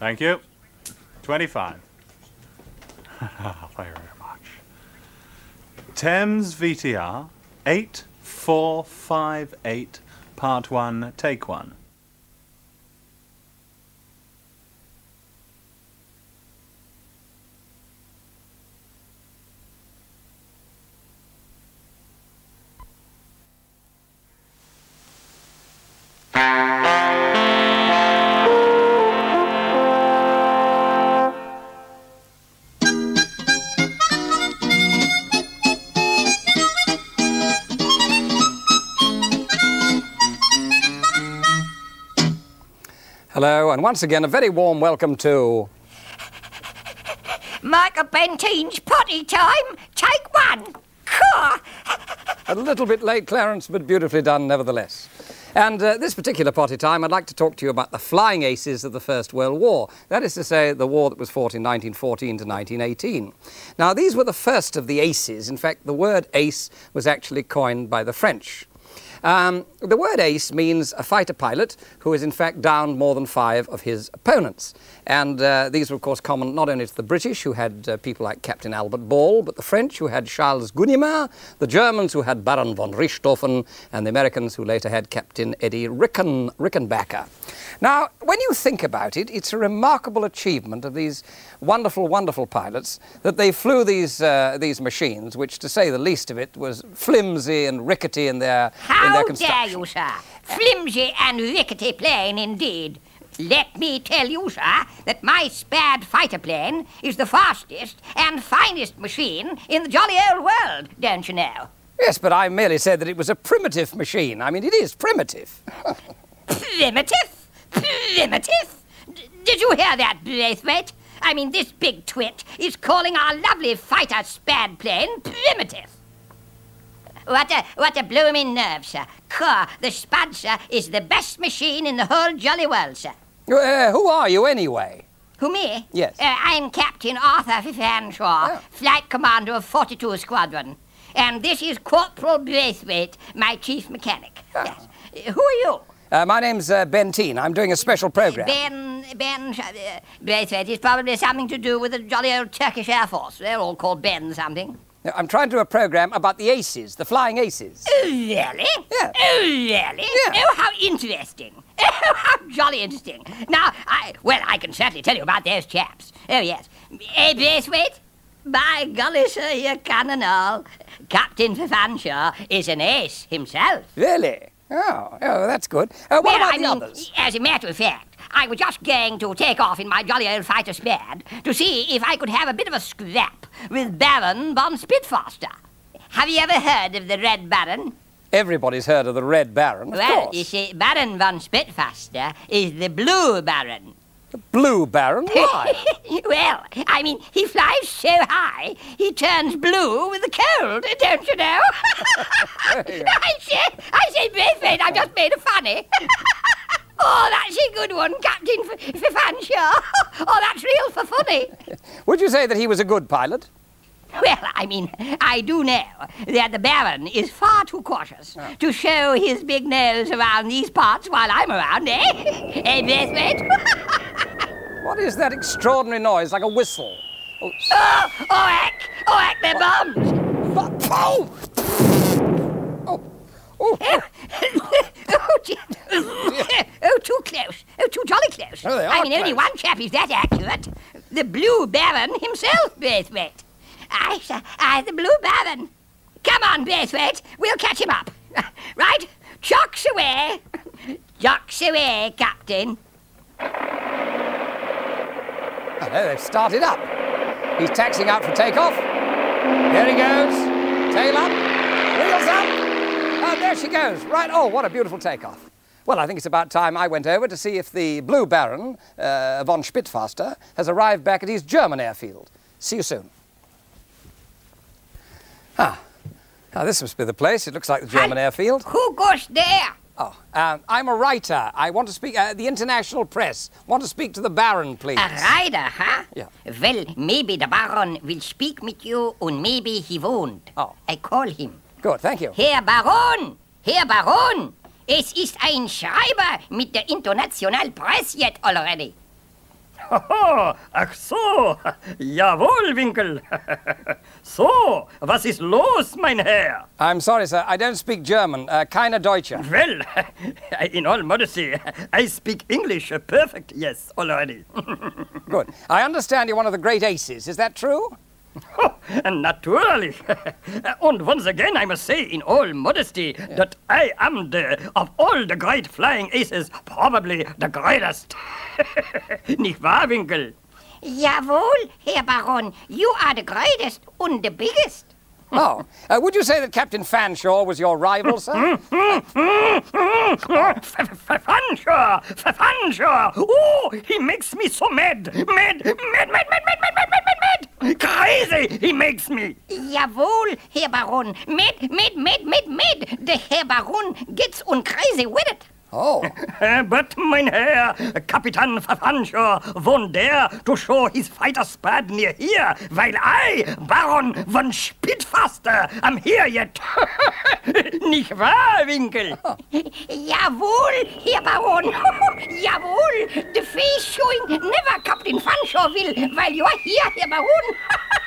Thank you. 25. Thank you very much. Thames VTR 8458, Part 1, Take 1. Hello, and once again a very warm welcome to... Michael Bentine's potty time, take 1. Caw. A little bit late, Clarence, but beautifully done nevertheless. And this particular potty time, I'd like to talk to you about the flying aces of the First World War. That is to say, the war that was fought in 1914 to 1918. Now, these were the first of the aces. In fact, the word ace was actually coined by the French. The word ace means a fighter pilot who has in fact downed more than 5 of his opponents. And these were of course common not only to the British, who had people like Captain Albert Ball, but the French, who had Charles Guynemer, the Germans, who had Baron von Richthofen, and the Americans, who later had Captain Eddie Rickenbacker. Now, when you think about it, it's a remarkable achievement of these wonderful, wonderful pilots that they flew these machines, which, to say the least of it, was flimsy and rickety in their How dare you, sir? Flimsy and rickety plane indeed. Let me tell you, sir, that my spared fighter plane is the fastest and finest machine in the jolly old world, don't you know? Yes, but I merely said that it was a primitive machine. I mean, it is primitive. Primitive? Primitive? Did you hear that, Braithwaite? I mean, this big twit is calling our lovely fighter spared plane primitive. What a blooming nerve, sir. Caw, the Spud, sir, is the best machine in the whole jolly world, sir. Who are you, anyway? Who, me? Yes. I'm Captain Arthur Fanshawe, Flight Commander of 42 Squadron. And this is Corporal Braithwaite, my chief mechanic. Yes. Who are you? My name's Bentine. I'm doing a special program. Braithwaite is probably something to do with the jolly old Turkish Air Force. They're all called Ben something. I'm trying to do a program about the aces, the flying aces. Oh, really? Yeah. Oh, really? Yeah. Oh, how interesting. Oh, how jolly interesting. Now, I can certainly tell you about those chaps. Oh, yes. Hey, Braithwaite? By golly, sir, you can and all. Captain Fanshawe is an ace himself. Really? Oh, that's good. What about the others? As a matter of fact, I was just going to take off in my jolly old fighter spared to see if I could have a bit of a scrap with Baron von Spitfire. Have you ever heard of the Red Baron? Everybody's heard of the Red Baron, of course. You see, Baron von Spitfire is the Blue Baron. The Blue Baron? Why? Well, I mean, he flies so high, he turns blue with the cold, don't you know? I say, Braithwaite, I've just made a funny. Oh, that's a good one, Captain Fanshawe. Oh, that's real for funny. Would you say that he was a good pilot? Well, I mean, I do know that the Baron is far too cautious to show his big nose around these parts while I'm around, eh? Eh, Braithwaite? What is that extraordinary noise, like a whistle? Oh, heck, they're bombs. Oh! Oh, too close. Oh, too jolly close. Oh, they are I mean, only close. one chap is that accurate. The Blue Baron himself, Braithwaite. The Blue Baron. Come on, Braithwaite. We'll catch him up. Right? Chocks away. Chocks away, Captain. Oh, no, they've started up. He's taxiing out for takeoff. There he goes. Tail up. Wheels up. Oh, there she goes. Right. Oh, what a beautiful takeoff. Well, I think it's about time I went over to see if the Blue Baron, von Spitfire, has arrived back at his German airfield. See you soon. Now, this must be the place. It looks like the German airfield. Who goes there? Oh, I'm a writer. I want to speak, the international press. Want to speak to the Baron, please. A rider, huh? Yeah. Well, maybe the Baron will speak with you, and maybe he won't. Oh. I call him. Good, thank you. Herr Baron! Herr Baron! Es ist ein Schreiber mit der International Press yet already. Oh, ach so. Jawohl, Winkel. So, was ist los, mein Herr? I'm sorry, sir. I don't speak German. Keine Deutsche. Well, in all modesty, I speak English perfect, yes, already. Good. I understand you're one of the great aces. Is that true? Oh, naturally. And once again, I must say, in all modesty, that I am of all the great flying aces, probably the greatest. Nicht wahr, Winkel? Jawohl, Herr Baron, you are the greatest and the biggest. Oh. Would you say that Captain Fanshawe was your rival, sir? Fanshawe! Oh, he makes me so mad! Mad! Crazy, he makes me! Jawohl, Herr Baron, mad. The Herr Baron gets crazy with it. Oh. But, mein Herr, Kapitän Fanshawe won't dare to show his fighter's pad near here, while I, Baron von Spitfaster, am here yet. Nicht wahr, Winkel? Jawohl, Herr Baron. Jawohl, the face showing never Captain Fanshawe will, while you are here, Herr Baron.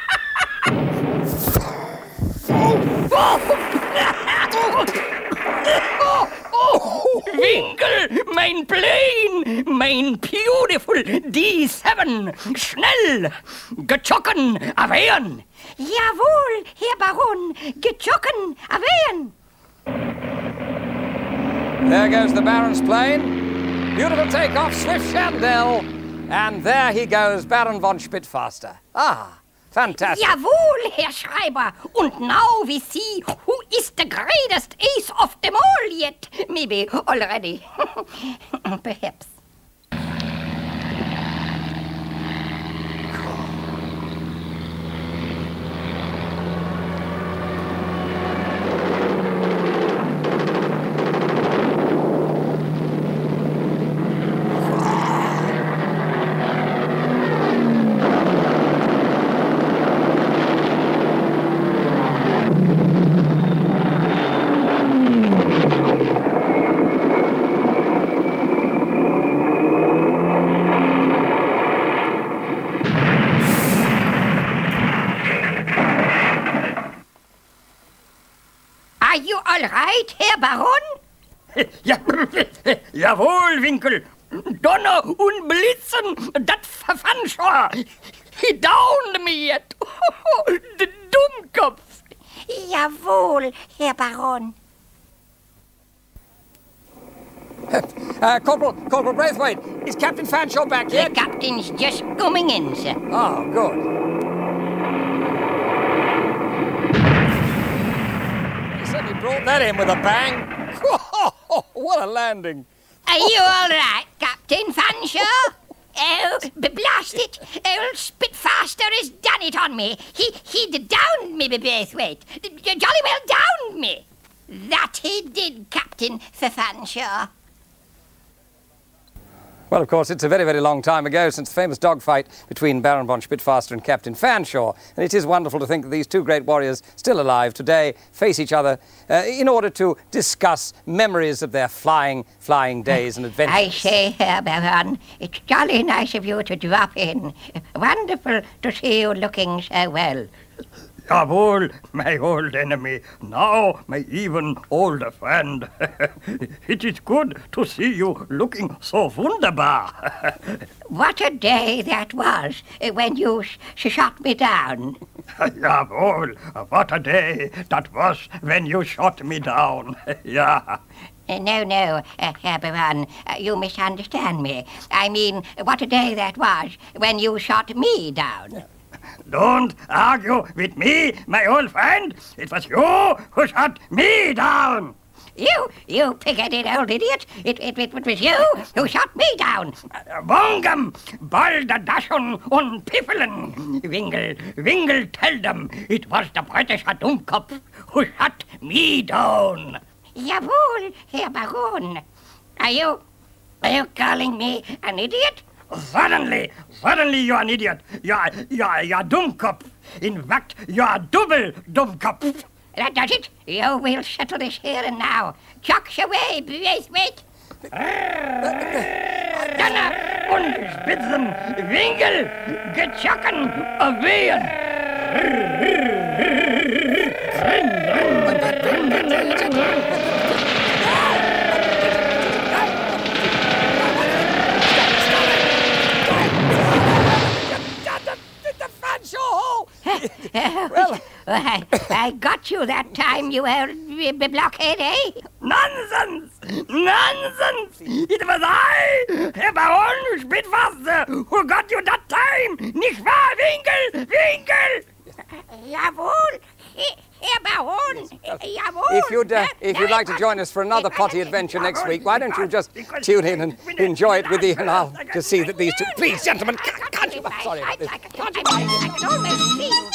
Winkel, mein plane, mein beautiful D7, schnell, gezogen, awehen. Jawohl, Herr Baron, gezogen, awehen. There goes the Baron's plane. Beautiful takeoff, swift chandelle. And there he goes, Baron von Spitfaster. Ah, fantastic. Jawohl, Herr Schreiber. And now we see who is the greatest ace of them all yet. Maybe already. Perhaps. Are you all right, Herr Baron? Ja, jawohl, Winkel. Donner und Blitzen, dat Fanshawe. He downed me yet. The Dummkopf. Jawohl, Herr Baron. Corporal Braithwaite, is Captain Fanshawe back The yet? captain's just coming in, sir. Oh, good. He certainly brought that in with a bang. What a landing. Are you all right, Captain Fanshawe? Oh, blast it! Old Spitfaster has done it on me. He downed me, Braithwaite. Jolly well downed me. That he did, Captain Fanshawe. Well, of course, it's a very, very long time ago since the famous dogfight between Baron von Spitfaster and Captain Fanshawe. And it is wonderful to think that these two great warriors, still alive today, face each other in order to discuss memories of their flying days and adventures. I say, Herr Baron, it's jolly nice of you to drop in. Wonderful to see you looking so well. Jawohl, my old enemy, now my even older friend. It is good to see you looking so wunderbar. What a day that was when you shot me down. Jawohl, what a day that was when you shot me down. Yeah. No, Herr Baron, you misunderstand me. I mean, what a day that was when you shot me down. Don't argue with me, my old friend. It was you who shot me down. You pig-headed old idiot. It was you who shot me down. Wongam, Balderdaschen und Piffelen. Wingle, tell them it was the British Dummkopf who shot me down. Jawohl, Herr Baron. Are you calling me an idiot? Suddenly you're an idiot. You're Dummkopf. In fact, you're double Dummkopf. That does it. You will settle this here and now. Chucks away, Braithwaite. Dunno. und spitzen Winkel gechocken wehen. Well, I got you that time, you blockhead, eh? Nonsense! Nonsense! It was I, Herr Baron Spitzfaster, who got you that time! Nicht wahr, Winkel? Winkel! Jawohl, Herr Baron, jawohl. If you'd like to join us for another potty adventure next week, why don't you just tune in and enjoy it with me, and I'll just see that these two... Please, gentlemen, can't you... Sorry about this. I can almost see